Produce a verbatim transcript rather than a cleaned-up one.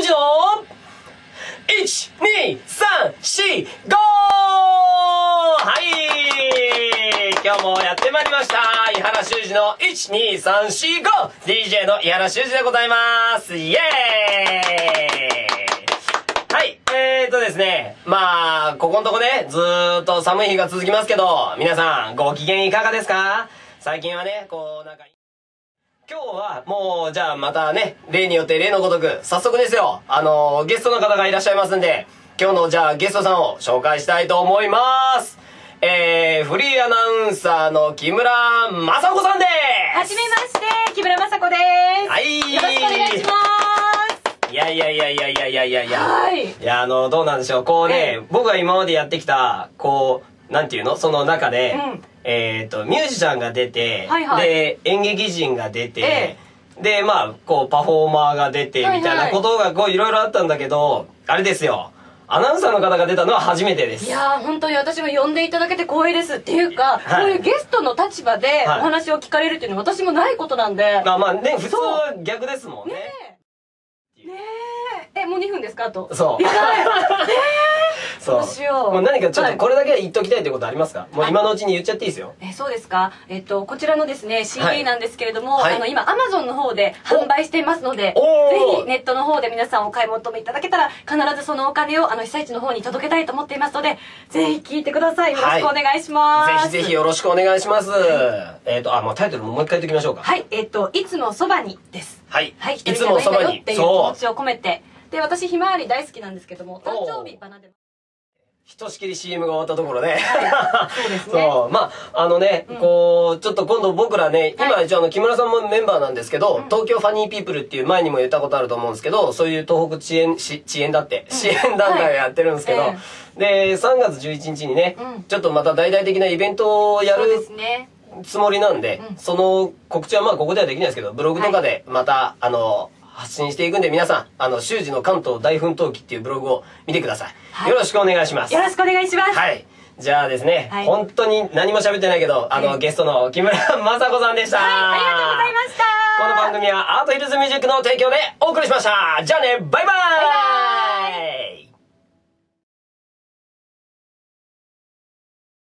のいち、に、さん、し、ご！はい、今日もやってまいりました井原修司のいち、に、さん、し、ご！ ディージェー の井原修司でございますイエーイ。はい、えーとですね、まあここのとこねずーっと寒い日が続きますけど、皆さんご機嫌いかがですか？最近はねこうなんか今日はもうじゃあまたね例によって例のごとく早速ですよ、あのー、ゲストの方がいらっしゃいますんで、今日のじゃあゲストさんを紹介したいと思います。えー、フリーアナウンサーの木村雅子さんです。 はじめまして、木村雅子です。 はい、 よろしくお願いします。 いやいやいやいやいやいやいやいや、 はい、 いやあのどうなんでしょう、こうね、えー、僕が今までやってきたこうなんていうのその中で、うん、えっとミュージシャンが出て、はいはい、で演劇人が出て、えー、でまあこうパフォーマーが出てみたいなことがこういろいろあったんだけど、あれですよ、アナウンサーの方が出たのは初めてです。 いやー本当に私も呼んでいただけて光栄です。っていうか、はい、こういうゲストの立場でお話を聞かれるっていうのは私もないことなんで、はい、 まあまあね普通は逆ですもんね。ねえねええもうにふんですか？あとそう。やばい。 そうしよう。 もう何かちょっとこれだけは言っときたいってことありますか？もう今のうちに言っちゃっていいですよ。 えそうですか。えっとこちらのですね シーディー なんですけれども、はい、あの今 アマゾン の方で販売していますので、ぜひネットの方で皆さんお買い求めいただけたら必ずそのお金をあの被災地の方に届けたいと思っていますので、ぜひ聞いてください。よろしくお願いします。 はい、ぜひぜひよろしくお願いします。えっとあもうタイトルももう一回言っておきましょうか。 はい、えっといつもそばにです。 はい。 はい、いつもそばにっていう気持ちを込めて。で私ひまわり大好きなんですけども、誕生日バナで。 ひとしきり シーエム が終わったところで、はい、 そうですね。 そうまああのね、うん、こうちょっと今度僕らね、今、はい、一応あの木村さんもメンバーなんですけど、うん、東京ファニーピープルっていう前にも言ったことあると思うんですけど、そういう東北遅延し遅延だって、うん、支援団体をやってるんですけど、はい、でさんがつじゅういちにちにね、うん、ちょっとまた大々的なイベントをやるつもりなんで、うん、その告知はまあここではできないですけどブログとかでまた、はい、あの発信していくんで、皆さんあの修司の関東大奮闘記っていうブログを見てください、はい、よろしくお願いします。 よろしくお願いします。 はい、じゃあですね、はい、本当に何も喋ってないけどあの、はい、ゲストの木村雅子さんでした。 はい、ありがとうございました。 この番組はアートヒルズミュージックの提供でお送りしました。じゃあね、バイバーイ。バイバーイ。